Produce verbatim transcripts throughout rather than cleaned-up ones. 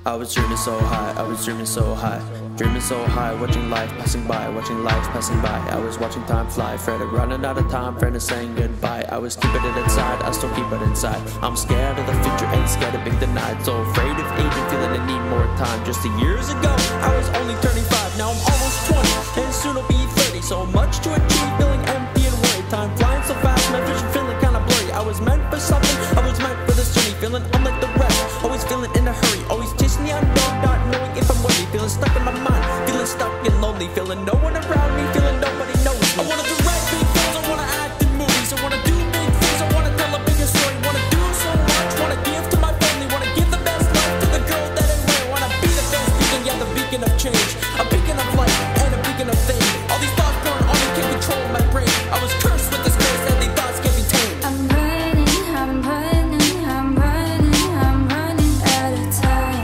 I was dreaming so high, I was dreaming so high, dreaming so high, watching life passing by, watching life passing by. I was watching time fly, afraid of running out of time, afraid of saying goodbye. I was keeping it inside, I still keep it inside. I'm scared of the future, ain't scared of being denied. So afraid of aging, feeling I need more time. Just a years ago, I was only turning five, now I'm almost twenty, and soon I'll be thirty. So much to achieve, feeling empty and worried. Time flying so fast, my vision feeling kinda blurry. I was meant for something, I was meant for this journey, feeling unlike the rest. Always feeling in a hurry, always chasing the unknown, not knowing if I'm worthy. Feeling stuck in my mind, feeling stuck and lonely, feeling no one around me, feeling nobody knows me. I wanna do right big things, I wanna act in movies, I wanna do big things, I wanna tell a bigger story, wanna do so much, wanna give to my family, wanna give the best life to the girl that I wear, wanna be the best beacon, yeah, the beacon of change, a beacon of light and a beacon of fame. All these thoughts burn on me, can't control my brain. I was cursed with this curse that these thoughts can't be tamed. I'm running, I'm running, I'm running, I'm running out of time.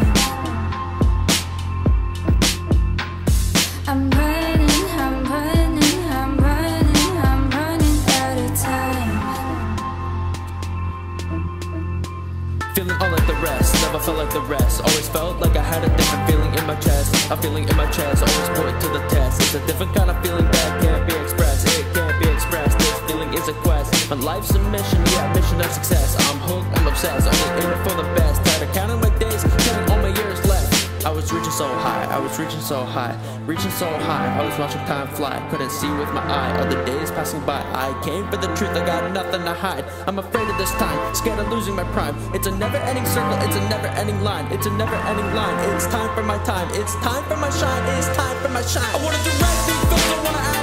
I'm running, I'm running, I'm running, I'm running out of time. Feeling unlike the rest, never felt like the rest. Always felt like I had a different feeling in my chest. A feeling in my chest, always put it to the test. It's a different kind of feeling that can't be expressed. It can't be expressed, this feeling is a quest. My life's a mission, yeah, a mission of success. I'm hooked, I'm obsessed, only in it for the best. Tired of counting my days, counting all my years left. I was reaching so high, I was reaching so high, reaching so high. I was watching time fly, couldn't see with my eye. Other days passing by, I came for the truth, I got nothing to hide. I'm afraid of this time, scared of losing my prime. It's a never-ending circle, it's a never-ending line. It's a never-ending line, it's time for my time. It's time for my shine, it's time for my shine. I wanna do right, big things, I wanna